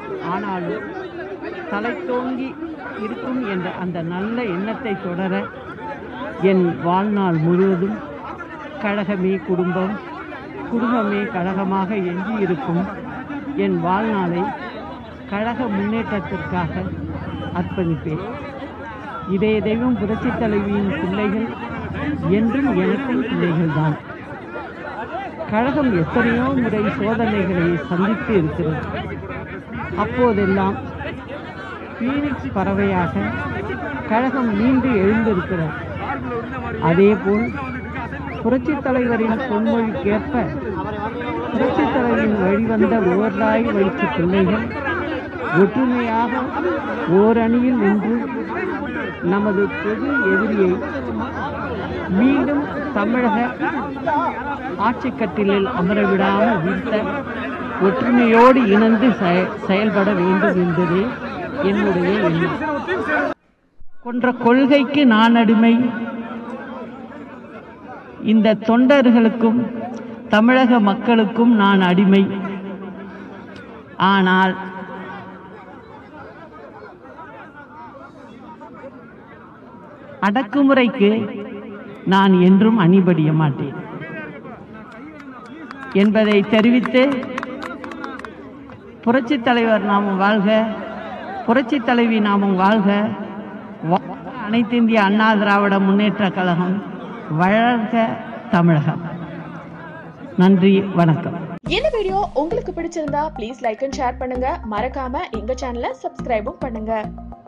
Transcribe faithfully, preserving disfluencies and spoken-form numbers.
ஆனாலும் தலை தோங்கி இருக்கும் என்ற அந்த நல்ல எண்ணத்தை தொடர என் வாழ்நாள் முழுவதும் கழகமே குடும்பம், குடும்பமே கழகமாக எஞ்சியிருக்கும் என் வாழ்நாளை கழக முன்னேற்றத்திற்காக அர்ப்பணிப்பேன். இதய தெய்வம் புரட்சித் தலைவியின் பிள்ளைகள் என்றும் எனக்கும் பிள்ளைகள்தான். கழகம் எத்தனையோ முறை சோதனைகளை சந்தித்து இருக்கிறது. அப்போதெல்லாம் பீனிக்ஸ் பறவையாக கழகம் மீண்டு எழுந்திருக்கிறது. அதேபோல் புரட்சித் தலைவரின் பொன்மொழிக்கேற்ப புரட்சித் தலைவரின் வழிவந்த ஓராய் வயிற்று பிள்ளைகள் ஒற்றுமையாக ஓரணியில் நின்று நமது பொது எதிரியை மீண்டும் தமிழக ஆட்சிக்கட்டிலில் அமரவிடாமல் வீழ்த்த ஒற்றுமையோடு இணைந்து செயல்பட வேண்டும் என்பதே என்னுடைய எண்ணம். கொன்ற கொள்கைக்கு நான் அடிமை. இந்த தொண்டர்களுக்கும் தமிழக மக்களுக்கும் நான் அடிமை. ஆனால் அடக்குமுறைக்கு நான் என்றும் அணிபடிய மாட்டேன் என்பதை தெரிவித்து, புரட்சித் தலைவர் நாமும் வாழ்க, புரட்சித் தலைவி நாமும் வாழ்க, அனைத்து இந்திய அண்ணா திராவிட முன்னேற்ற கழகம் வளர்க தமிழகம். நன்றி, வணக்கம். இந்த வீடியோ உங்களுக்கு பிடிச்சிருந்தா ப்ளீஸ் லைக் அண்ட் ஷேர் பண்ணுங்க. மறக்காம எங்க சேனலை சப்ஸ்கிரைபும் பண்ணுங்க.